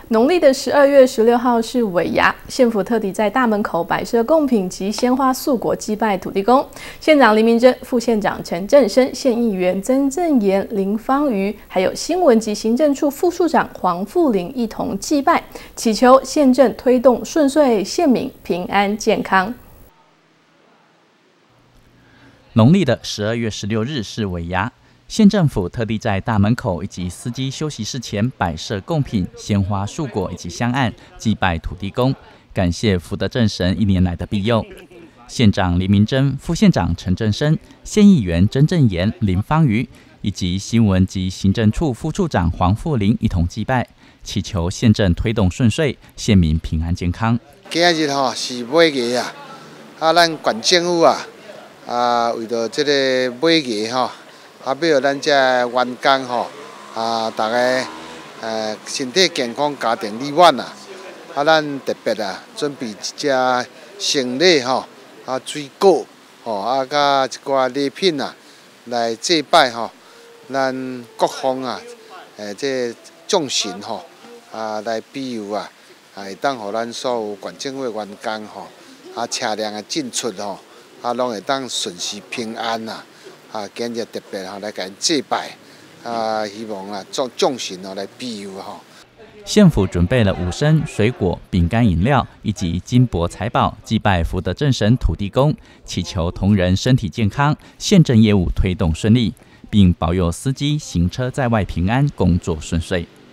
农历的12月16号是尾牙，县府特地在大门口摆设贡品及鲜花素果祭拜土地公。县长林明珍、副县长陈振生、县议员曾正言、林芳瑜，还有新闻及行政处副处长黄富林一同祭拜，祈求县政推动顺遂，县民平安健康。 农历的12月16日是尾牙。 县政府特地在大门口以及司机休息室前摆设贡品、鲜花、素果以及香案，祭拜土地公，感谢福德正神1年来的庇佑。县长林明珍、副县长陈振生、县议员曾正言、林芳瑜以及新闻及行政处副处长黄富林一同祭拜，祈求县政推动顺遂，县民平安健康。 今日是尾牙咱县政府为着这个尾牙比如咱这员工大家身体健康、家庭美满咱特别准备一只生礼水果加一寡礼品来祭拜咱各方这众神来庇佑会当互咱所有县政府的员工车辆进出拢会当顺时平安今日特别来给祭拜，希望众神来庇佑县府准备了5升水果、饼干、饮料以及金帛财宝，祭拜福德正神土地公，祈求同仁身体健康，县政业务推动顺利，并保佑司机行车在外平安，工作顺遂。